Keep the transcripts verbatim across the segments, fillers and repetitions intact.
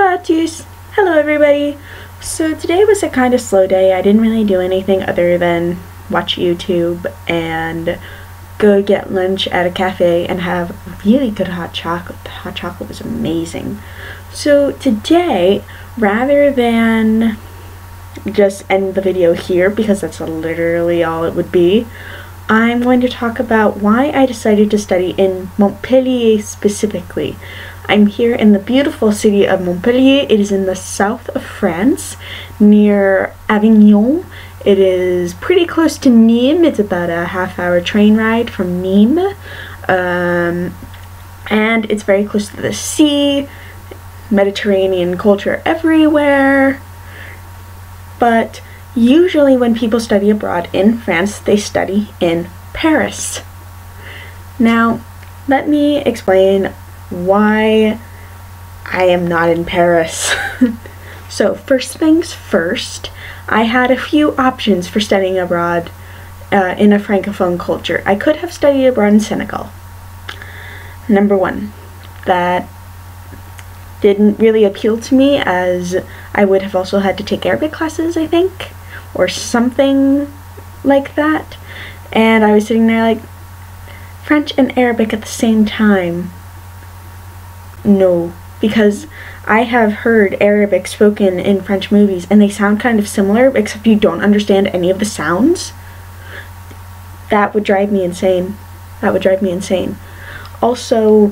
Bonjour à tous! Hello everybody! So today was a kind of slow day. I didn't really do anything other than watch YouTube and go get lunch at a cafe and have really good hot chocolate. The hot chocolate was amazing. So today, rather than just end the video here, because that's literally all it would be, I'm going to talk about why I decided to study in Montpellier specifically. I'm here in the beautiful city of Montpellier. It is in the south of France, near Avignon. It is pretty close to Nîmes. It's about a half hour train ride from Nîmes. Um, and it's very close to the sea, Mediterranean culture everywhere. But usually when people study abroad in France, they study in Paris. Now, let me explain why I am not in Paris. So first things first, I had a few options for studying abroad uh, in a francophone culture. I could have studied abroad in Senegal. Number one, that didn't really appeal to me, as I would have also had to take Arabic classes, I think, or something like that. And I was sitting there like, French and Arabic at the same time. No, because I have heard Arabic spoken in French movies and they sound kind of similar, except you don't understand any of the sounds. That would drive me insane. That would drive me insane. Also,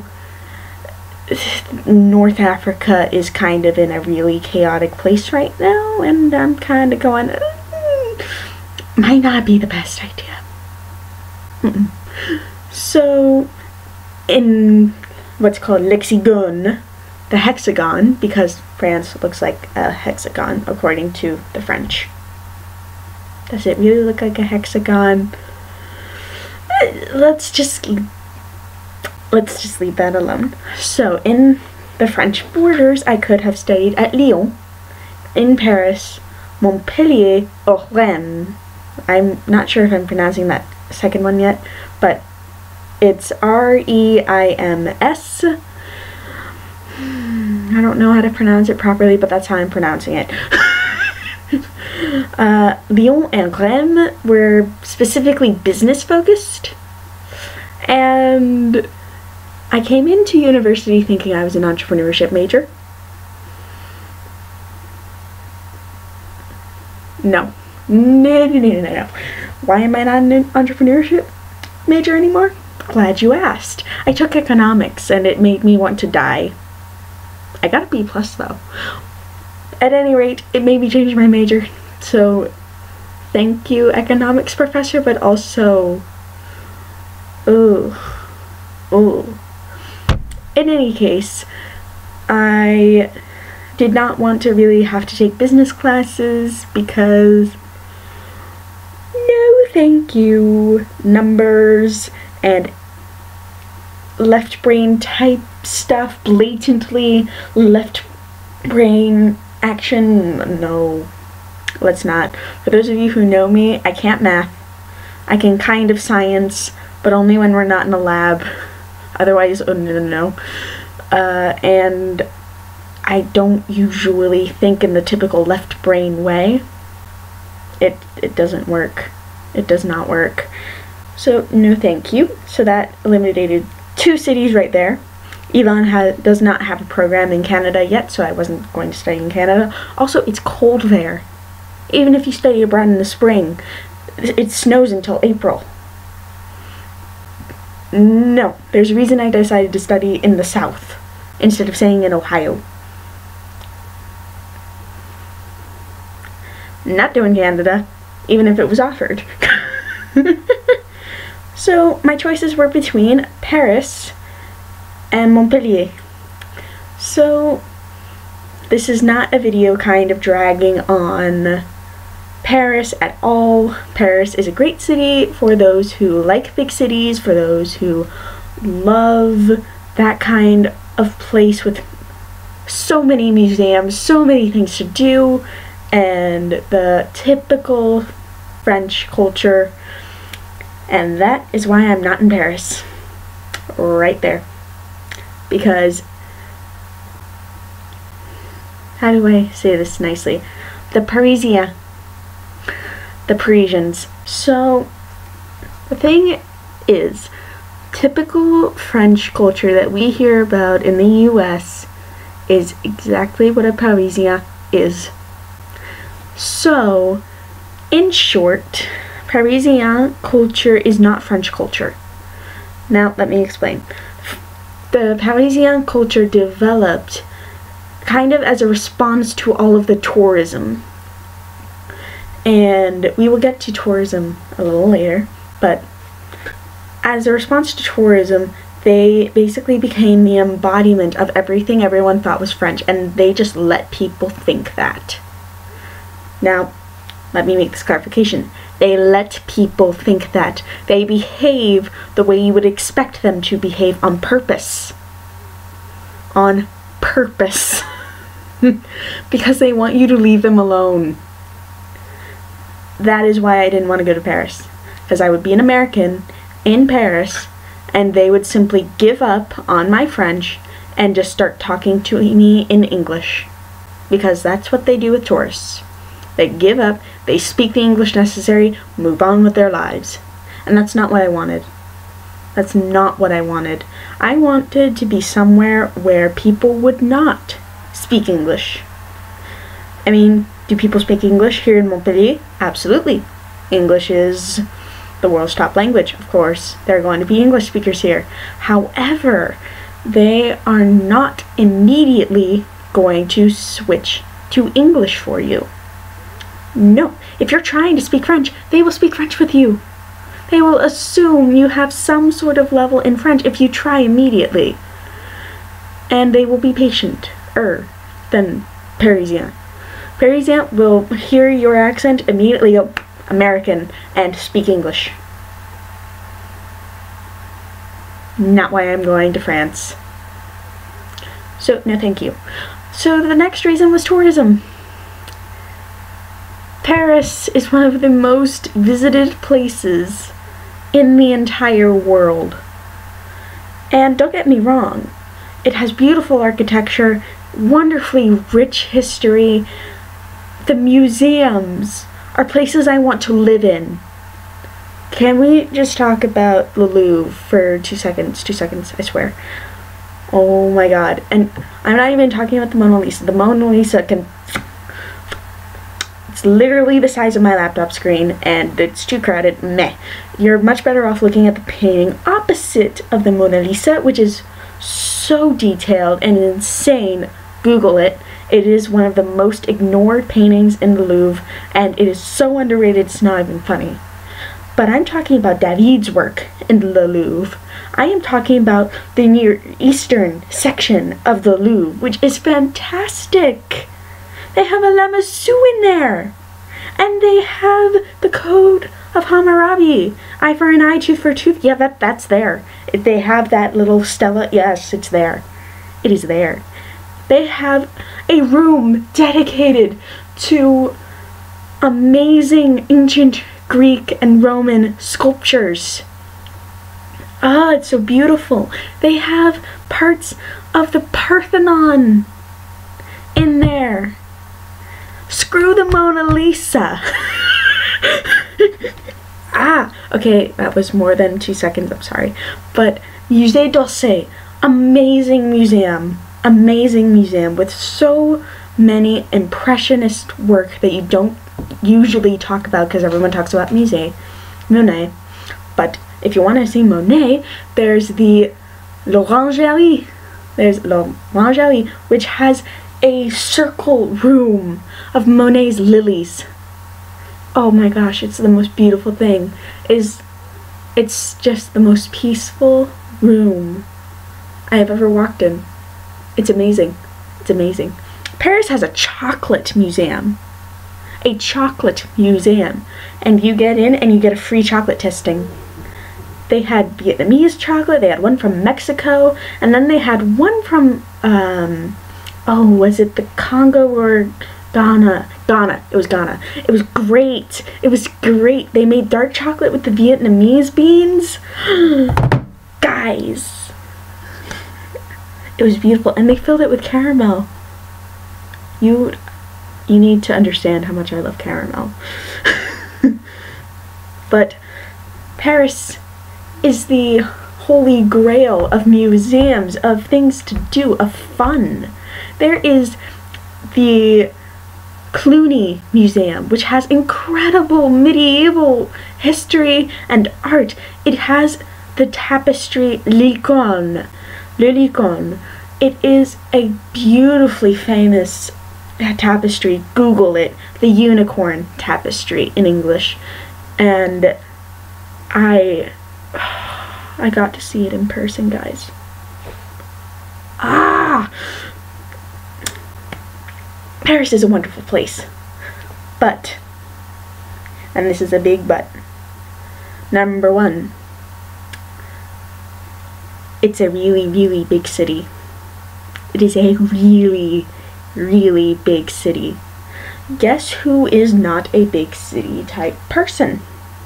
North Africa is kind of in a really chaotic place right now, and I'm kind of going, mm, might not be the best idea. Mm-mm. So, in what's called l'hexagone, the hexagon, because France looks like a hexagon according to the French. Does it really look like a hexagon? Let's just let's just leave that alone. So in the French borders, I could have studied at Lyon, in Paris, Montpellier, or Rennes. I'm not sure if I'm pronouncing that second one yet, but it's R E I M S. I don't know how to pronounce it properly, but that's how I'm pronouncing it. uh, Lyon and Rennes were specifically business focused, and I came into university thinking I was an entrepreneurship major. No. No, no, no, no, no. Why am I not an entrepreneurship major anymore? Glad you asked. I took economics and it made me want to die. I got a B plus though. At any rate, it made me change my major. So, thank you, economics professor, but also, ooh, ooh. In any case, I did not want to really have to take business classes because, no thank you, numbers and left brain type stuff, blatantly left brain action, no, let's not. For those of you who know me, I can't math. I can kind of science, but only when we're not in a lab. Otherwise, oh no, no, no. Uh, and I don't usually think in the typical left brain way. It, it doesn't work. It does not work. So, no thank you. So that eliminated two cities right there. Elon has, does not have a program in Canada yet, so I wasn't going to study in Canada. Also, it's cold there. Even if you study abroad in the spring, it snows until April. No, there's a reason I decided to study in the south instead of staying in Ohio. Not doing Canada, even if it was offered. So my choices were between Paris and Montpellier. So this is not a video kind of dragging on Paris at all. Paris is a great city for those who like big cities, for those who love that kind of place with so many museums, so many things to do, and the typical French culture. And that is why I'm not in Paris. Right there. Because how do I say this nicely? The Parisiens. The Parisians. So, the thing is, typical French culture that we hear about in the U S is exactly what a Parisien is. So, in short, Parisian culture is not French culture. Now, let me explain. The Parisian culture developed kind of as a response to all of the tourism. And we will get to tourism a little later, but as a response to tourism, they basically became the embodiment of everything everyone thought was French, and they just let people think that. Now, let me make this clarification. They let people think that. They behave the way you would expect them to behave on purpose. On purpose. Because they want you to leave them alone. That is why I didn't want to go to Paris. Because I would be an American in Paris, and they would simply give up on my French and just start talking to me in English. Because that's what they do with tourists. They give up, they speak the English necessary, move on with their lives. And that's not what I wanted. That's not what I wanted. I wanted to be somewhere where people would not speak English. I mean, do people speak English here in Montpellier? Absolutely. English is the world's top language, of course. There are going to be English speakers here. However, they are not immediately going to switch to English for you. No. If you're trying to speak French, they will speak French with you. They will assume you have some sort of level in French if you try immediately. And they will be patient-er than Parisien. Parisien will hear your accent, immediately go American, and speak English. Not why I'm going to France. So, no thank you. So the next reason was tourism. Paris is one of the most visited places in the entire world. And don't get me wrong, it has beautiful architecture, wonderfully rich history. The museums are places I want to live in. Can we just talk about the Louvre for two seconds? Two seconds, I swear. Oh my god. And I'm not even talking about the Mona Lisa. The Mona Lisa can... It's literally the size of my laptop screen, and it's too crowded. Meh. You're much better off looking at the painting opposite of the Mona Lisa, which is so detailed and insane. Google it. It is one of the most ignored paintings in the Louvre, and it is so underrated it's not even funny. But I'm talking about David's work in the Louvre. I am talking about the Near Eastern section of the Louvre, which is fantastic. They have a Lamassu in there. And they have the Code of Hammurabi. Eye for an eye, tooth for a tooth. Yeah, that, that's there. They have that little stela. Yes, it's there. It is there. They have a room dedicated to amazing ancient Greek and Roman sculptures. Ah, it's so beautiful. They have parts of the Parthenon in there. Screw the Mona Lisa. Ah, okay, that was more than two seconds, I'm sorry. But Musée d'Orsay, amazing museum. Amazing museum with so many impressionist work that you don't usually talk about because everyone talks about Musée, Monet. But if you want to see Monet, there's the L'Orangerie. There's L'Orangerie, which has a circle room of Monet's lilies. Oh my gosh, it's the most beautiful thing. Is it's just the most peaceful room I have ever walked in. It's amazing. It's amazing. Paris has a chocolate museum. A chocolate museum. And you get in and you get a free chocolate tasting. They had Vietnamese chocolate, they had one from Mexico, and then they had one from, um, oh, was it the Congo or Ghana? Ghana. It was Ghana. It was great. It was great. They made dark chocolate with the Vietnamese beans. Guys. It was beautiful. And they filled it with caramel. You, you need to understand how much I love caramel. But Paris is the holy grail of museums, of things to do, of fun. There is the Cluny Museum, which has incredible medieval history and art. It has the tapestry L'Icône. Le L'Icône. It is a beautifully famous tapestry. Google it. The Unicorn Tapestry in English. And I... I got to see it in person, guys. Ah! Paris is a wonderful place. But, and this is a big but, number one, it's a really, really big city. It is a really, really big city. Guess who is not a big city type person?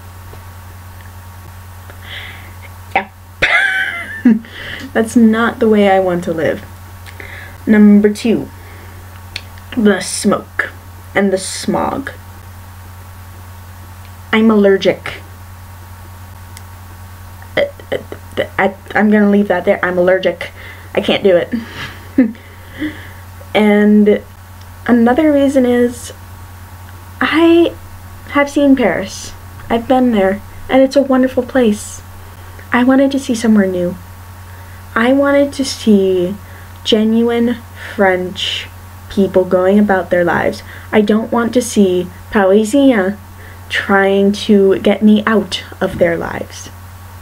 Yep. That's not the way I want to live. Number two, the smoke and the smog. I'm allergic. Uh, uh, I, I'm gonna leave that there. I'm allergic. I can't do it. And another reason is I have seen Paris. I've been there, and it's a wonderful place. I wanted to see somewhere new. I wanted to see genuine French people going about their lives. I don't want to see Parisiens trying to get me out of their lives.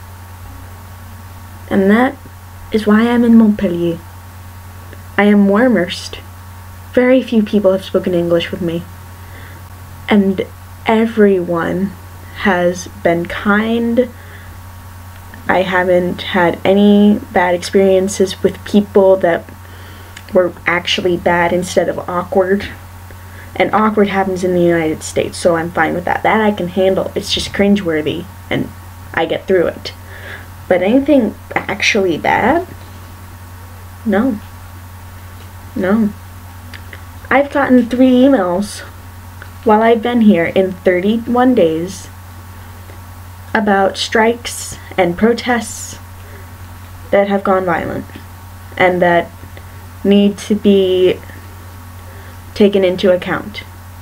And that is why I'm in Montpellier. I am more immersed. Very few people have spoken English with me. And everyone has been kind. I haven't had any bad experiences with people that were actually bad instead of awkward. And awkward happens in the United States, so I'm fine with that. That I can handle. It's just cringeworthy, and I get through it. But anything actually bad? No. No. I've gotten three emails while I've been here in thirty-one days about strikes and protests that have gone violent and that need to be taken into account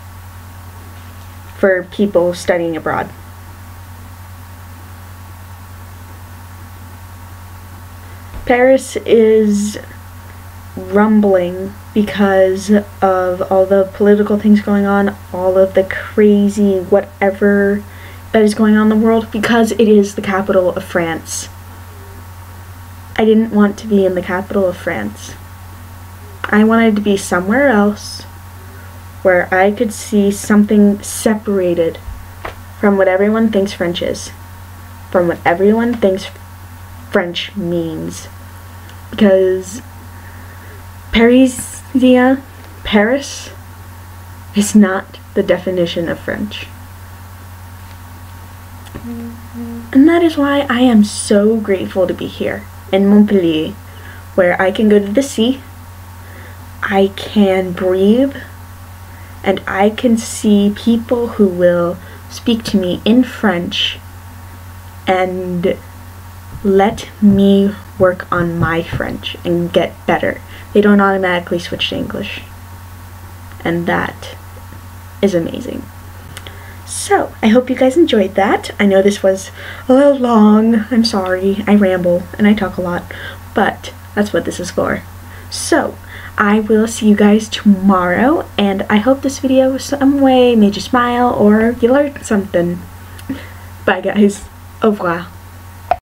for people studying abroad. Paris is rumbling because of all the political things going on, all of the crazy whatever that is going on in the world, because it is the capital of France. I didn't want to be in the capital of France. I wanted to be somewhere else where I could see something separated from what everyone thinks French is, from what everyone thinks French means. Because Parisien, Paris, is not the definition of French. Mm-hmm. And that is why I am so grateful to be here in Montpellier, where I can go to the sea, I can breathe, and I can see people who will speak to me in French and let me work on my French and get better. They don't automatically switch to English. And that is amazing. So, I hope you guys enjoyed that. I know this was a little long. I'm sorry. I ramble and I talk a lot. But that's what this is for. So, I will see you guys tomorrow. And I hope this video some way made you smile or you learned something. Bye guys. Au revoir.